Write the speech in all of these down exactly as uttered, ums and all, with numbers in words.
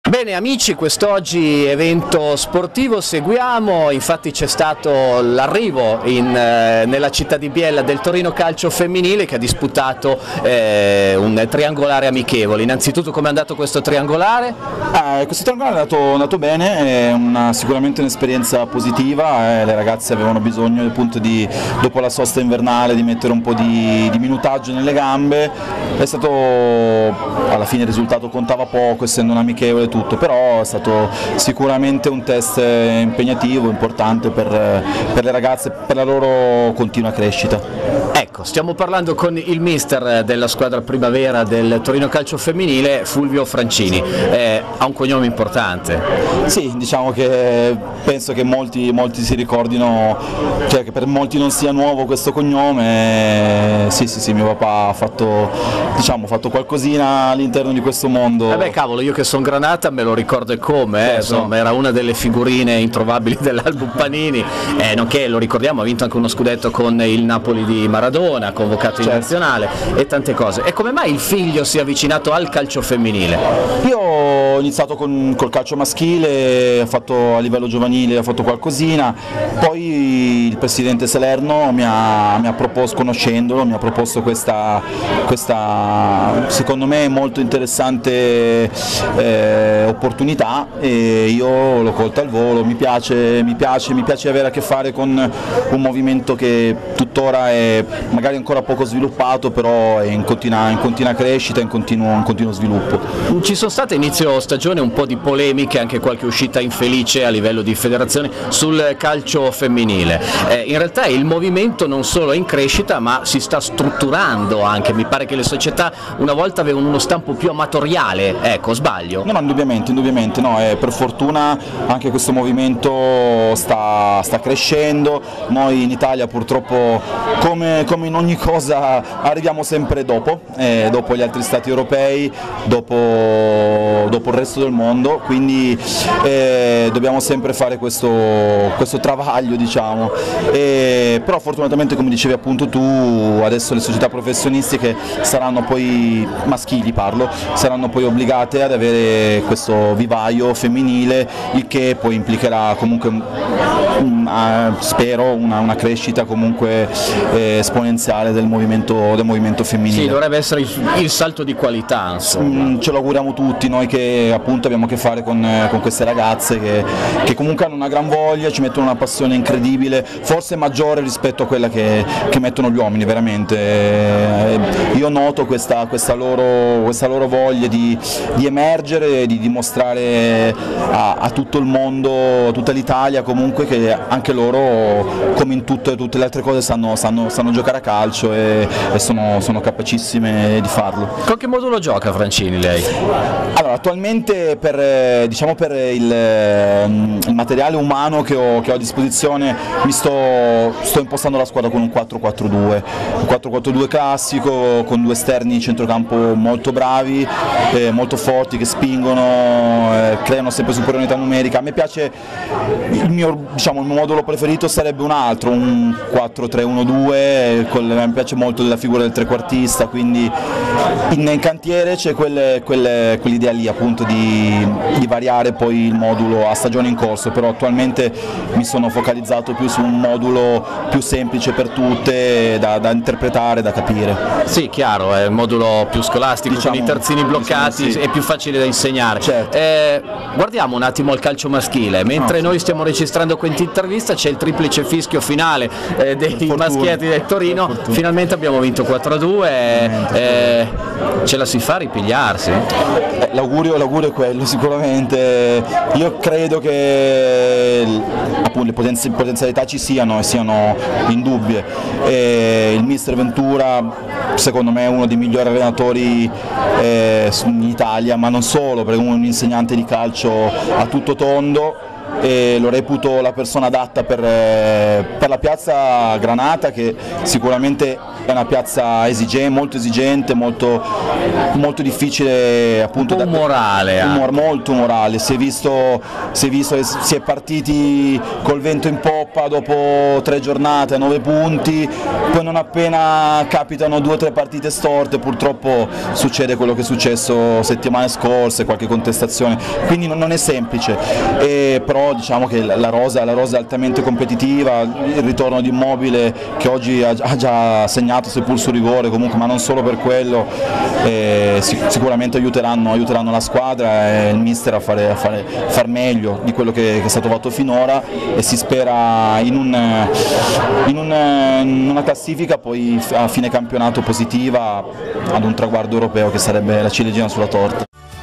Bene amici, quest'oggi evento sportivo seguiamo, infatti c'è stato l'arrivo eh, nella città di Biella del Torino Calcio Femminile che ha disputato eh, un triangolare amichevole. Innanzitutto come è andato questo triangolare? Ah, questo triangolare è andato, è andato bene, è una, sicuramente un'esperienza positiva, eh, le ragazze avevano bisogno appunto di, dopo la sosta invernale, di mettere un po' di, di minutaggio nelle gambe. È stato, alla fine il risultato contava poco essendo un amichevole tutto, però è stato sicuramente un test impegnativo, importante per, per le ragazze, per la loro continua crescita. Ecco, stiamo parlando con il mister della squadra primavera del Torino Calcio Femminile, Fulvio Francini. Eh, ha un cognome importante. Sì, diciamo che penso che molti, molti si ricordino, cioè che per molti non sia nuovo questo cognome. Sì, sì, sì, mio papà ha fatto, diciamo, fatto qualcosina all'interno di questo mondo. Eh beh, cavolo, io che sono granata me lo ricordo e come, eh, Certo. insomma, era una delle figurine introvabili dell'album Panini, eh, nonché, lo ricordiamo, ha vinto anche uno scudetto con il Napoli di Maradona, convocato in Certo. nazionale e tante cose. E come mai il figlio si è avvicinato al calcio femminile? Io ho iniziato con, col calcio maschile, ho fatto a livello giovanile, ho fatto qualcosina, poi il presidente Salerno mi ha, mi ha proposto, conoscendolo, mi ha proposto questa, questa secondo me molto interessante eh, opportunità e io l'ho colta al volo. Mi piace, mi piace, mi piace avere a che fare con un movimento che tuttora è magari ancora poco sviluppato, però è in continua, in continua crescita, in continuo, in continuo sviluppo. Ci sono state inizio stagione un po' di polemiche, anche qualche uscita infelice a livello di federazione sul calcio femminile. Eh, in realtà il movimento non solo è in crescita ma si sta strutturando anche, mi pare che le società una volta avevano uno stampo più amatoriale, ecco, sbaglio? No, no, indubbiamente, indubbiamente no, eh, per fortuna anche questo movimento sta, sta crescendo. Noi in Italia purtroppo come, come in ogni cosa arriviamo sempre dopo, eh, dopo gli altri stati europei, dopo, dopo il resto del mondo, quindi eh, dobbiamo sempre fare questo, questo travaglio, diciamo. E, però fortunatamente, come dicevi appunto tu, adesso le società professionistiche saranno poi, maschili parlo, saranno poi obbligate ad avere questo vivaio femminile, il che poi implicherà comunque, uh, spero, una, una crescita comunque eh, esponenziale del movimento, del movimento femminile. Sì, dovrebbe essere il, il salto di qualità, insomma. Mm, ce lo auguriamo tutti, noi che appunto abbiamo a che fare con, con queste ragazze che, che comunque hanno una gran voglia, ci mettono una passione incredibile, forse maggiore rispetto a quella che, che mettono gli uomini, veramente. Eh, io noto questa, questa, loro, questa loro voglia di, di emergere, di dimostrare a, a tutto il mondo, a tutta l'Italia comunque, che anche loro, come in tutte, tutte le altre cose, sanno, sanno, sanno giocare a calcio e, e sono, sono capacissime di farlo. Con che modulo gioca Francini lei? Allora, attualmente per, diciamo per il, il materiale umano che ho, che ho a disposizione mi sto, sto impostando la squadra con un quattro quattro due, un quattro quattro due classico, con due esterni centrocampo molto bravi, eh, molto forti, che spingono, eh, creano sempre superiorità numerica. A me piace, il mio, diciamo, il mio modulo preferito sarebbe un altro, un quattro tre uno due, mi piace molto la figura del trequartista, quindi in, in cantiere c'è quelle, quelle, quell'idea lì appunto di, di variare poi il modulo a stagione in corso, però attualmente mi sono focalizzato più su un modulo più semplice per tutte, da, da interpretare, da capire. Sì, chiaro, è un modulo più scolastico, diciamo, con i terzini bloccati, diciamo, sì. È più facile da insegnare. Certo. Eh, guardiamo un attimo il calcio maschile, mentre no, sì. noi stiamo registrando questa intervista c'è il triplice fischio finale eh, dei maschietti del Torino, finalmente abbiamo vinto quattro a due, eh, ce la si fa a ripigliarsi? Eh, l'augurio, l'augurio è quello sicuramente, io credo che appunto le potenzi, potenzialità ci siano e siano indubbie, e il mister Ventura secondo me è uno dei migliori allenatori eh, in Italia, ma non solo, perché è un insegnante di calcio a tutto tondo e lo reputo la persona adatta per, per la piazza granata, che sicuramente è una piazza esigente, molto esigente, molto, molto difficile appunto un da morale, umor, molto morale. Si è visto, si è visto, si è partiti col vento in poppa dopo tre giornate a nove punti, poi non appena capitano due o tre partite storte purtroppo succede quello che è successo settimane scorse, qualche contestazione, quindi non, non è semplice, e però diciamo che la rosa, la rosa è altamente competitiva, il ritorno di Immobile che oggi ha, ha già segnato seppur su rigore comunque, ma non solo per quello, eh, sic sicuramente aiuteranno, aiuteranno la squadra e il mister a fare, a fare far meglio di quello che, che è stato fatto finora, e si spera in, un, in, un, in una classifica poi a fine campionato positiva ad un traguardo europeo che sarebbe la ciliegina sulla torta.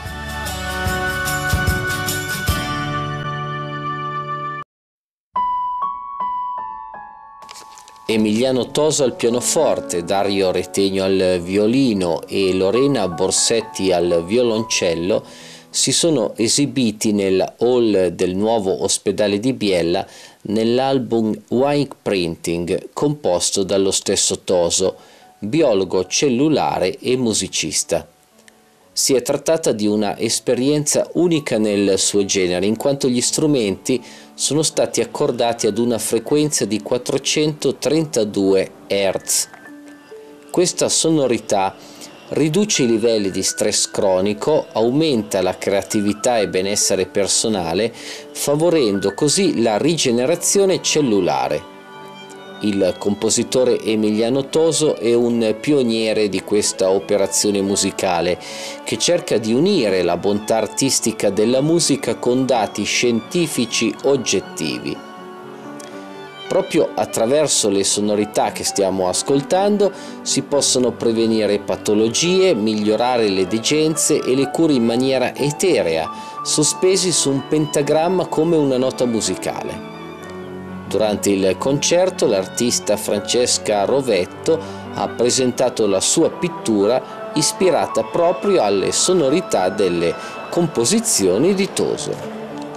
Emiliano Toso al pianoforte, Dario Retegno al violino e Lorena Borsetti al violoncello si sono esibiti nel hall del nuovo ospedale di Biella nell'album Wine Printing, composto dallo stesso Toso, biologo cellulare e musicista. Si è trattata di una esperienza unica nel suo genere, in quanto gli strumenti sono stati accordati ad una frequenza di quattrocentotrentadue hertz. Questa sonorità riduce i livelli di stress cronico, aumenta la creatività e benessere personale, favorendo così la rigenerazione cellulare. Il compositore Emiliano Toso è un pioniere di questa operazione musicale che cerca di unire la bontà artistica della musica con dati scientifici oggettivi. Proprio attraverso le sonorità che stiamo ascoltando si possono prevenire patologie, migliorare le degenze e le cure in maniera eterea, sospesi su un pentagramma come una nota musicale. Durante il concerto l'artista Francesca Rovetto ha presentato la sua pittura ispirata proprio alle sonorità delle composizioni di Toso.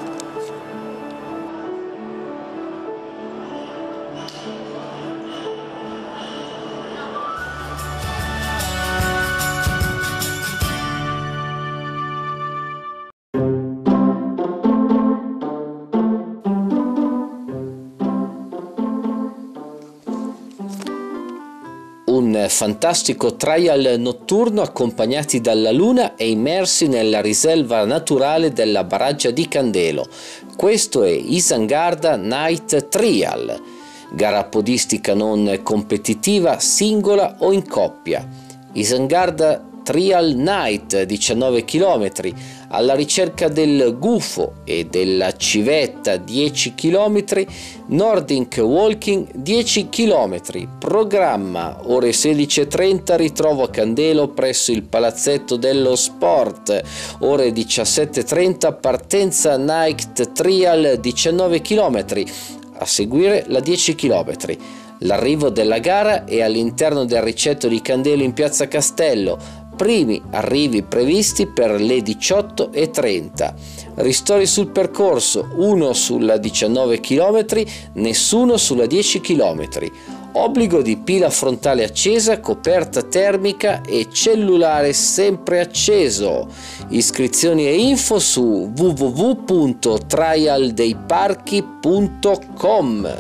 Un fantastico trial notturno accompagnati dalla luna e immersi nella riserva naturale della Baraggia di Candelo. Questo è Isangarda Night Trial, gara podistica non competitiva, singola o in coppia. Isangarda Trial Night, diciannove chilometri, alla ricerca del gufo e della civetta, dieci chilometri, Nordic Walking, dieci chilometri, programma ore sedici e trenta, ritrovo a Candelo presso il Palazzetto dello Sport, ore diciassette e trenta, partenza Night Trial, diciannove chilometri, a seguire la dieci chilometri. L'arrivo della gara è all'interno del ricetto di Candelo in piazza Castello, primi arrivi previsti per le diciotto e trenta. Ristori sul percorso, uno sulla diciannove chilometri, nessuno sulla dieci chilometri. Obbligo di pila frontale accesa, coperta termica e cellulare sempre acceso. Iscrizioni e info su w w w punto trial dei parchi punto com.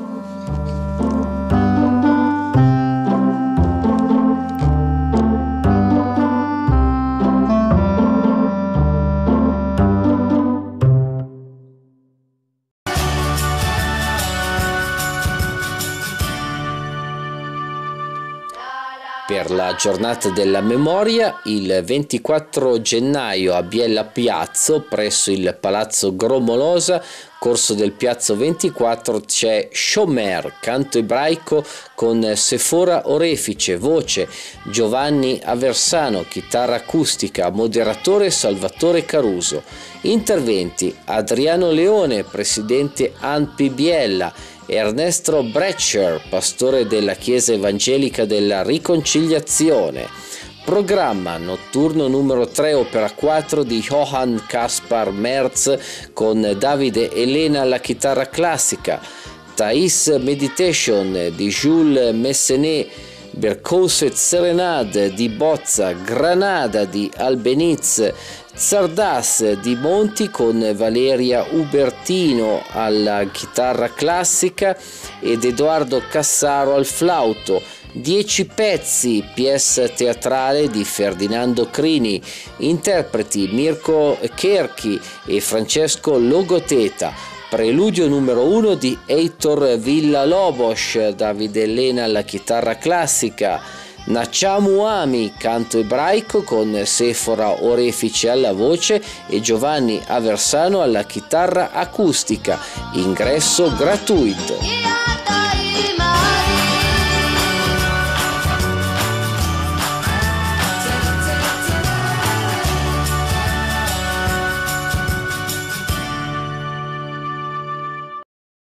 Per la giornata della memoria, il ventiquattro gennaio a Biella Piazzo, presso il Palazzo Gromolosa, corso del Piazzo ventiquattro, c'è Shomer, canto ebraico con Sefora Orefice, voce, Giovanni Aversano, chitarra acustica, moderatore Salvatore Caruso. Interventi: Adriano Leone, presidente A N P I Biella, Ernesto Brecher, pastore della Chiesa Evangelica della Riconciliazione. Programma notturno numero tre, opera quattro di Johann Kaspar Merz con Davide Elena alla chitarra classica, Thais Meditation di Jules Messenet Berkouset Serenade di Bozza, Granada di Albeniz, Zardas di Monti con Valeria Ubertino alla chitarra classica ed Edoardo Cassaro al flauto. Dieci pezzi, pièce teatrale di Ferdinando Crini, interpreti Mirko Kerchi e Francesco Logoteta. Preludio numero uno di Heitor Villa-Lobos, Davide Elena alla chitarra classica. Nachamu Ami, canto ebraico con Sefora Orefice alla voce e Giovanni Aversano alla chitarra acustica. Ingresso gratuito.